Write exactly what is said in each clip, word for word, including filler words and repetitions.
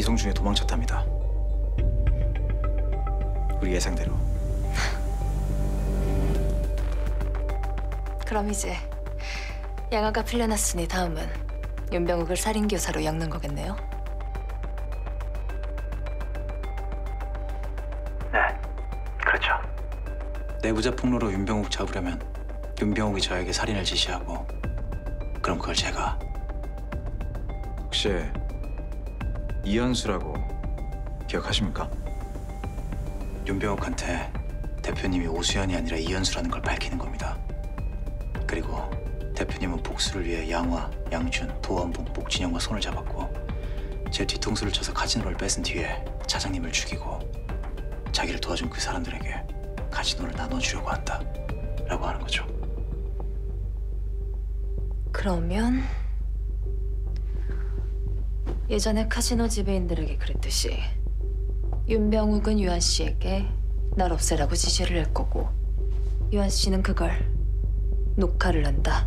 이성중에 도망쳤답니다. 우리 예상대로. 그럼 이제 양아가 풀려났으니 다음은 윤병욱을 살인교사로 엮는 거겠네요? 네, 그렇죠. 내부자 폭로로 윤병욱 잡으려면 윤병욱이 저에게 살인을 지시하고 그럼 그걸 제가 혹시 이현수라고 기억하십니까? 윤병욱한테 대표님이 오수연이 아니라 이현수라는 걸 밝히는 겁니다. 그리고 대표님은 복수를 위해 양화, 양준, 도원봉, 목진영과 손을 잡았고 제 뒤통수를 쳐서 카지노를 뺏은 뒤에 차장님을 죽이고 자기를 도와준 그 사람들에게 카지노를 나눠주려고 한다 라고 하는 거죠. 그러면 예전에 카지노 지배인들에게 그랬듯이 윤병욱은 유한 씨에게 날 없애라고 지시를 할 거고 유한 씨는 그걸 녹화를 한다.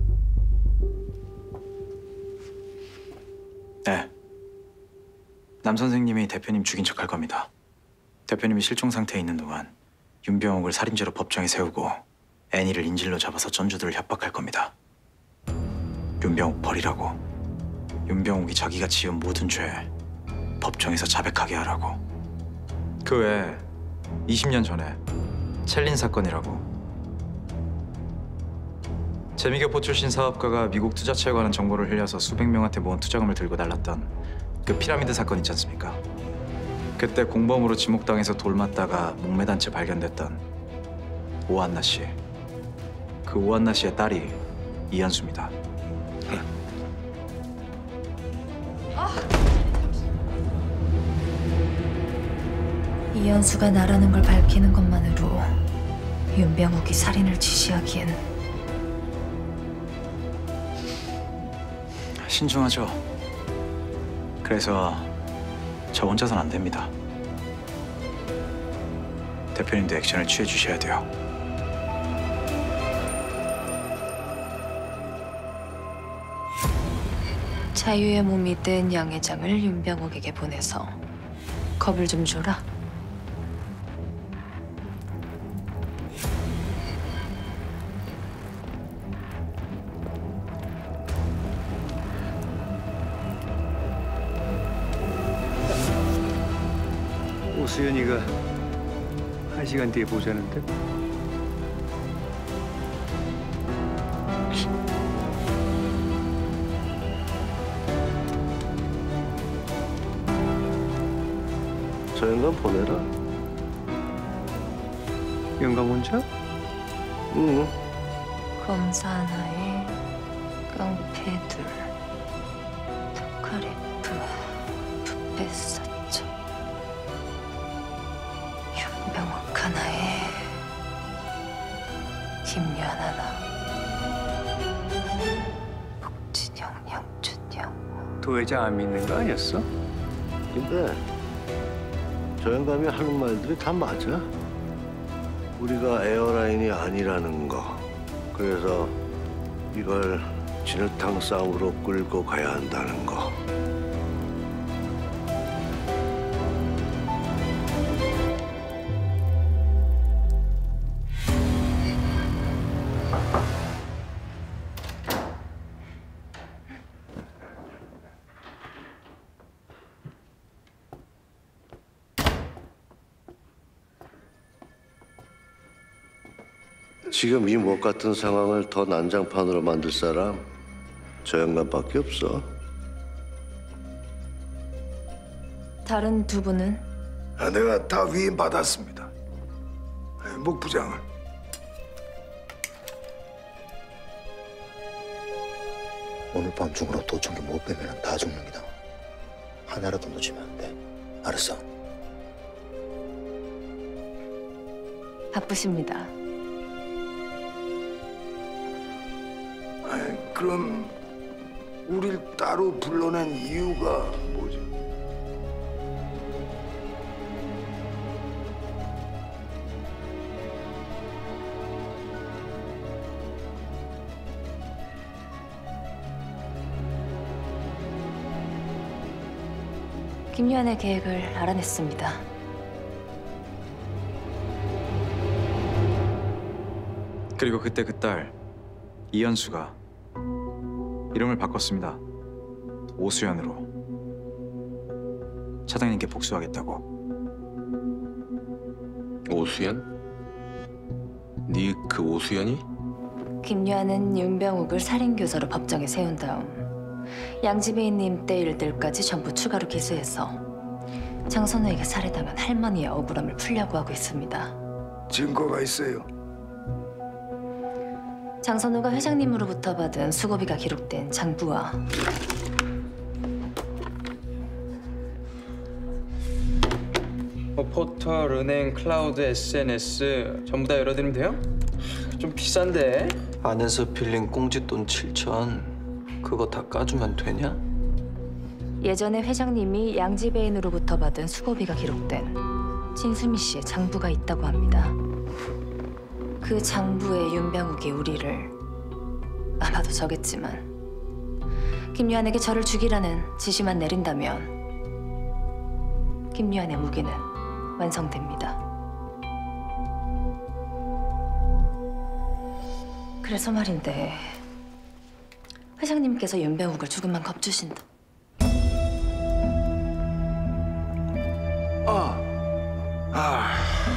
네. 남 선생님이 대표님 죽인 척 할 겁니다. 대표님이 실종 상태에 있는 동안 윤병욱을 살인죄로 법정에 세우고 애니를 인질로 잡아서 전주들을 협박할 겁니다. 윤병욱 버리라고. 윤병욱이 자기가 지은 모든 죄 법정에서 자백하게 하라고. 그 외에 이십 년 전에 첼린 사건이라고. 재미교포 출신 사업가가 미국 투자처에 관한 정보를 흘려서 수백 명한테 모은 투자금을 들고 날랐던 그 피라미드 사건 있지 않습니까? 그때 공범으로 지목당해서 돌맞다가 목매단 채 발견됐던 오한나 씨. 그 오한나 씨의 딸이 이현수입니다. 이현수가 나라는 걸 밝히는 것만으로 윤병욱이 살인을 지시하기엔 신중하죠. 그래서 저 혼자선 안 됩니다. 대표님도 액션을 취해 주셔야 돼요. 자유의 몸이 된 양 회장을 윤병욱에게 보내서 겁을 좀 줘라. 오수연이가 한 시간 뒤에 보자는데? 저 영감 보내라. 영감 혼자? 응. 검사 하나에 깡패 둘, 토카레프, 붓배 사천, 윤병욱 하나에 김유한 하나, 목진영, 양준영. 도회장 안 믿는 거 아니었어? 근데 저 영감이 하는 말들이 다 맞아. 우리가 에어라인이 아니라는 거. 그래서 이걸 진흙탕 싸움으로 끌고 가야 한다는 거. 지금 이 못 같은 상황을 더 난장판으로 만들 사람 저 영감밖에 없어. 다른 두 분은? 아, 내가 다 위임 받았습니다. 목 부장을. 오늘 밤 중으로 도청기 못 빼면 다 죽는 기다. 하나라도 놓치면 안 돼. 알았어? 바쁘십니다. 아니, 그럼 우릴 따로 불러낸 이유가 뭐지? 김유한의 계획을 알아냈습니다. 그리고 그때 그 딸 이현수가 이름을 바꿨습니다. 오수연으로. 차장님께 복수하겠다고. 오수연? 네 그 오수연이? 김유한은 윤병욱을 살인교사로 법정에 세운 다음 양지배인님 때 일들까지 전부 추가로 기소해서 장선우에게 살해당한 할머니의 억울함을 풀려고 하고 있습니다. 증거가 있어요. 장선우가 회장님으로부터 받은 수고비가 기록된 장부와 뭐 포털, 은행, 클라우드, 에스엔에스 전부 다 열어드리면 돼요? 좀 비싼데? 안에서 빌린 꽁짓돈 칠천 그거 다 까주면 되냐? 예전에 회장님이 양지배인으로부터 받은 수고비가 기록된 진수미 씨의 장부가 있다고 합니다. 그 장부에 윤병욱이 우리를, 아마도 저겠지만 김유한에게 저를 죽이라는 지시만 내린다면 김유한의 무기는 완성됩니다. 그래서 말인데 회장님께서 윤병욱을 조금만 겁주신다. 아, 아,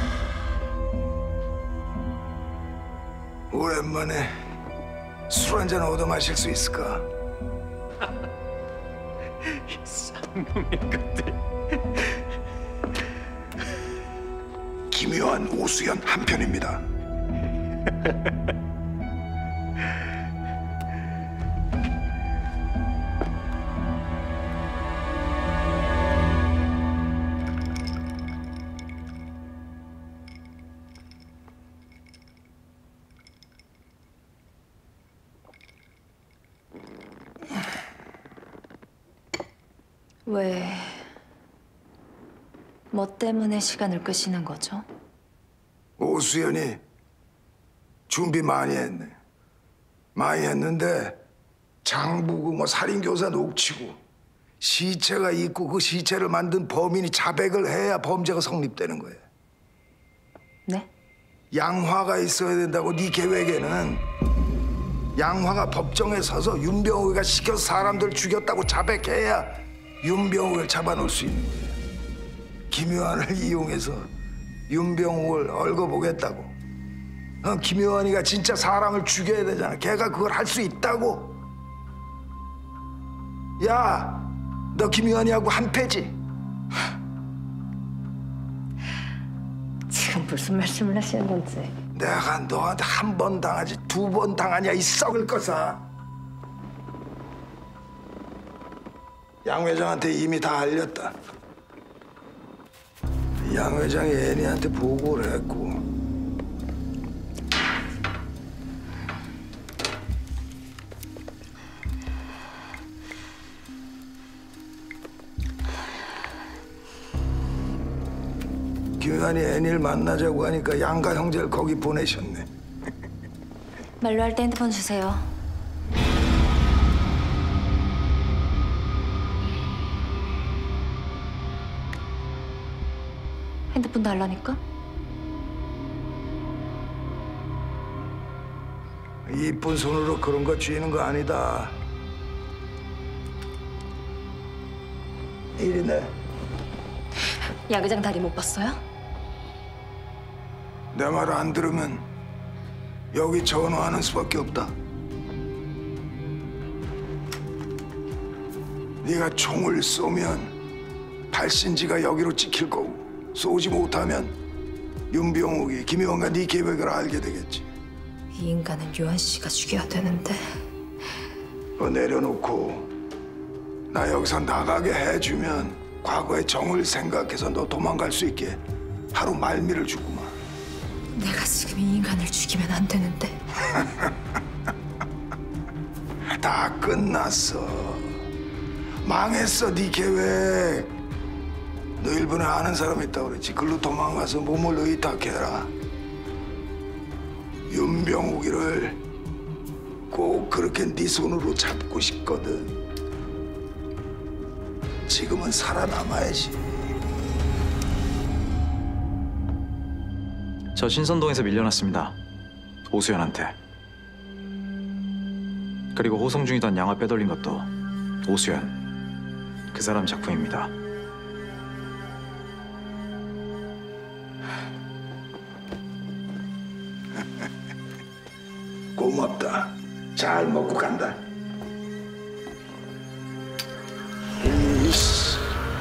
오랜만에 술 한잔 얻어 마실 수 있을까? 쌍놈의 것들. 기묘한 오수연 한 편입니다. 왜, 뭐 때문에 시간을 끄시는 거죠? 오수연이 준비 많이 했네. 많이 했는데 장부고 뭐 살인교사 녹취고 시체가 있고 그 시체를 만든 범인이 자백을 해야 범죄가 성립되는 거예요. 네? 양화가 있어야 된다고 네 계획에는 양화가 법정에 서서 윤병욱이가 시켜서 사람들 죽였다고 자백해야 윤병욱을 잡아놓을 수 있는 거예요. 김요한을 이용해서 윤병욱을 얽어보겠다고. 어, 김요한이가 진짜 사람을 죽여야 되잖아. 걔가 그걸 할 수 있다고. 야, 너 김요한이하고 한패지? 지금 무슨 말씀을 하시는 건지. 내가 너한테 한 번 당하지 두 번 당하냐 이 썩을 거사. 양 회장한테 이미 다 알렸다. 양 회장이 애니한테 보고를 했고 김유한이 애니를 만나자고 하니까 양가 형제를 거기 보내셨네. 말로 할 때 핸드폰 주세요. 핸드폰 달라니까? 이쁜 손으로 그런 거 쥐는 거 아니다. 일이네. 야구장 다리 못 봤어요? 내 말 안 들으면 여기 전화하는 수밖에 없다. 네가 총을 쏘면 발신지가 여기로 찍힐 거고 쏘지 못하면 윤병욱이 김효원과 네 계획을 알게 되겠지. 이 인간은 유한 씨가 죽여야 되는데. 그거 내려놓고 나 여기서 나가게 해주면 과거의 정을 생각해서 너 도망갈 수 있게 하루 말미를 주구만. 내가 지금 이 인간을 죽이면 안 되는데. 다 끝났어. 망했어 네 계획. 너 일본에 아는 사람 있다고 그랬지. 글로 도망가서 몸을 의탁해라. 윤병욱이를 꼭 그렇게 네 손으로 잡고 싶거든. 지금은 살아남아야지. 저 신선동에서 밀려났습니다. 오수연한테. 그리고 호송 중이던 양화 빼돌린 것도 오수연. 그 사람 작품입니다. 고맙다. 잘 먹고 간다. 이씨.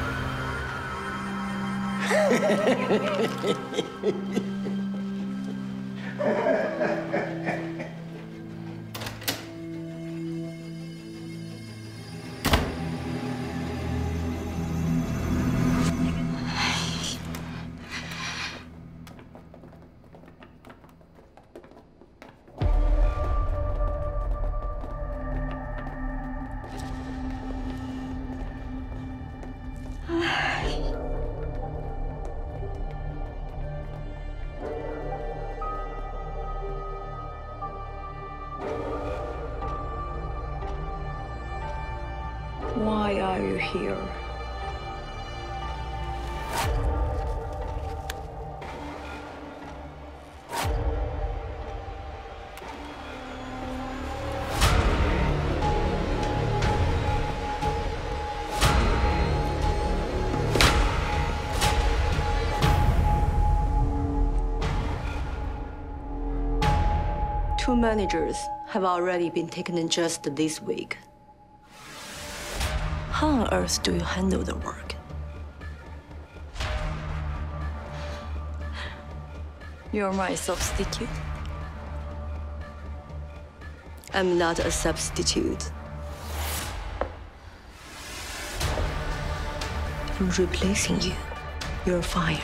Why are you here? Two managers have already been taken in just this week. How on earth do you handle the work? You're my substitute? I'm not a substitute. I'm replacing you. You're fired.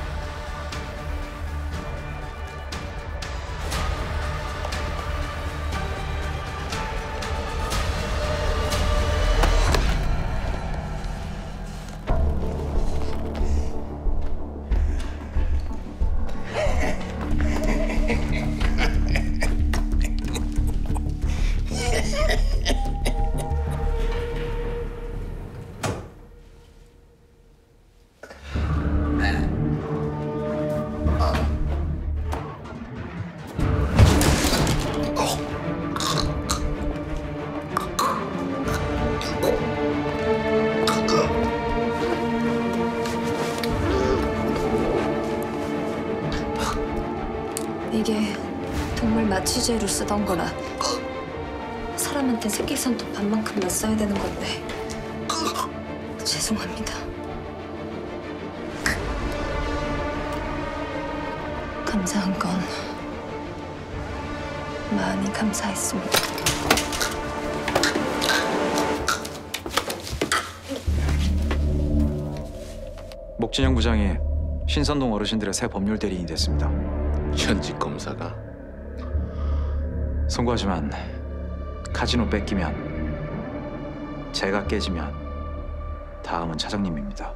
이게 동물 마취제로 쓰던 거라 사람한테 새끼손톱 반만큼만 써야 되는 건데 죄송합니다. 감사한 건 많이 감사했습니다. 목진영 부장이 신선동 어르신들의 새 법률 대리인이 됐습니다. 현직 검사가? 송구하지만 카지노 뺏기면 제가 깨지면 다음은 차장님입니다.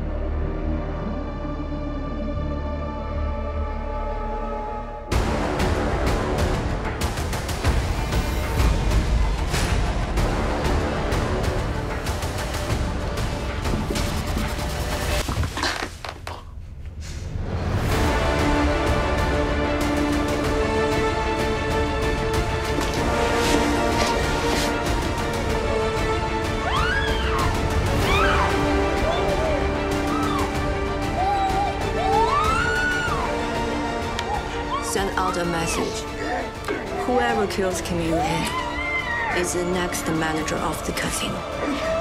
Send out a message. Whoever kills Kim Yu-hee is the next manager of the casino.